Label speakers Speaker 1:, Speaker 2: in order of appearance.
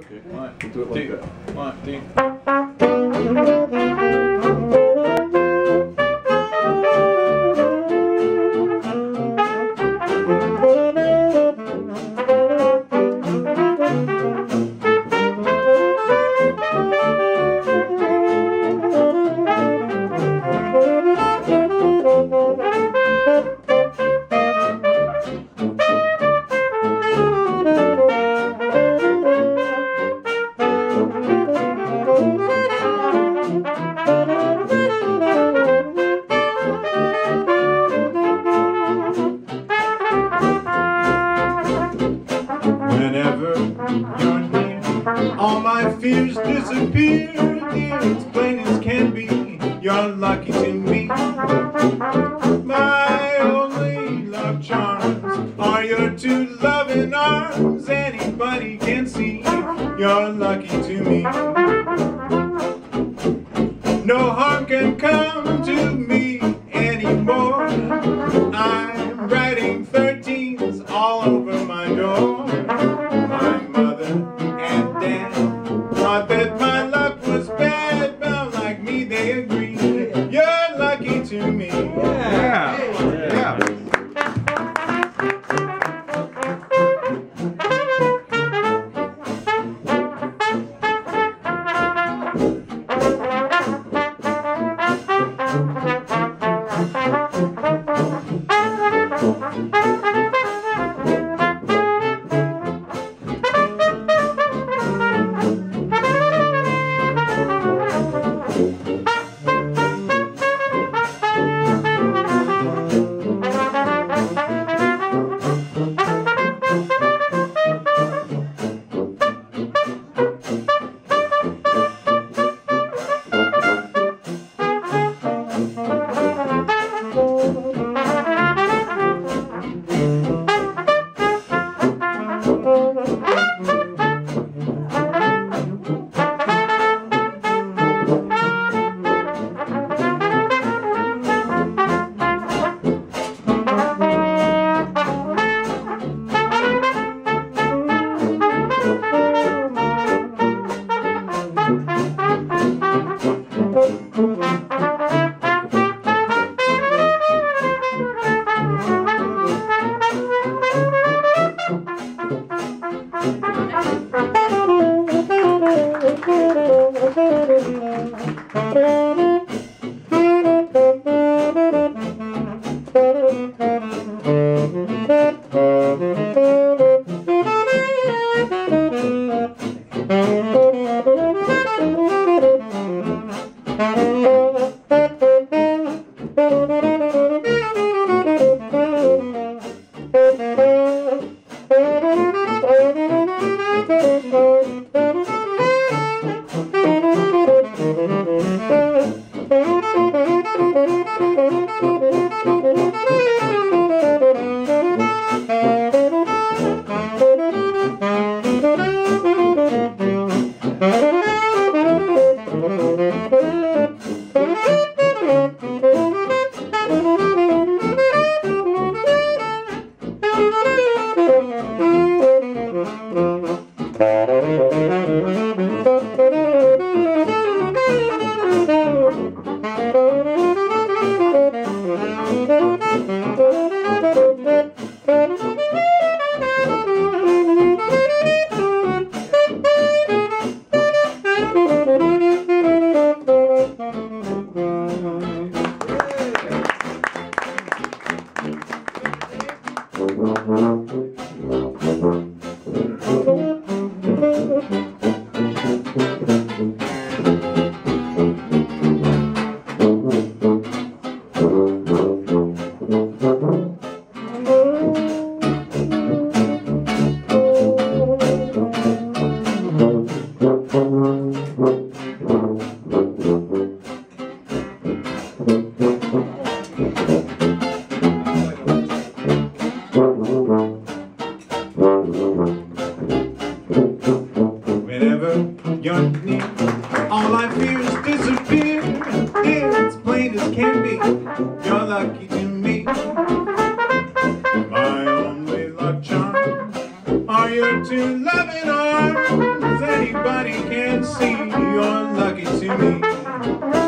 Speaker 1: Okay. One,
Speaker 2: We'll do it like
Speaker 1: two,
Speaker 2: that.
Speaker 1: 1, 2.
Speaker 3: Whenever you're near, all my fears disappear. Dear, it's plain as can be, you're lucky to me. My only love charms are your two loving arms. Anybody can see, you're lucky to me. No harm can come to me anymore. I'm writing 13s all over my door. My mother and dad thought that my luck was bad, but like me they agree, you're lucky to me.
Speaker 2: Yeah. Yeah.
Speaker 3: Whenever you're near, all my fears disappear. Dear, it's plain as can be, you're lucky to me. My only luck charm are your two loving arms. anybody can see, you're lucky to me.